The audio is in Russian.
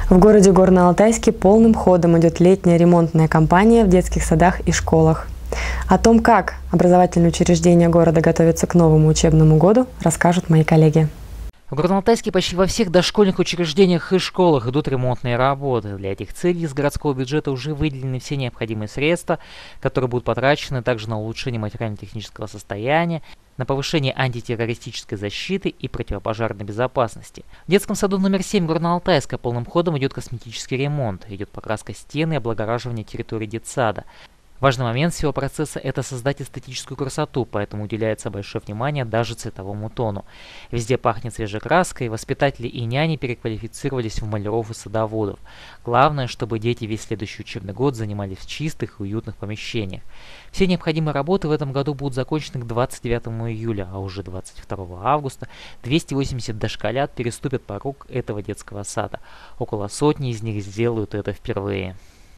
В городе Горно-Алтайске полным ходом идет летняя ремонтная кампания в детских садах и школах. О том, как образовательные учреждения города готовятся к новому учебному году, расскажут мои коллеги. В Горно-Алтайске почти во всех дошкольных учреждениях и школах идут ремонтные работы. Для этих целей из городского бюджета уже выделены все необходимые средства, которые будут потрачены также на улучшение материально-технического состояния, на повышение антитеррористической защиты и противопожарной безопасности. В детском саду номер 7 Горно-Алтайска полным ходом идет косметический ремонт, идет покраска стен и облагораживание территории детсада. Важный момент всего процесса – это создать эстетическую красоту, поэтому уделяется большое внимание даже цветовому тону. Везде пахнет свежей краской, воспитатели и няни переквалифицировались в маляров и садоводов. Главное, чтобы дети весь следующий учебный год занимались в чистых и уютных помещениях. Все необходимые работы в этом году будут закончены к 29 июля, а уже 22 августа 280 дошколят переступят порог этого детского сада. Около сотни из них сделают это впервые.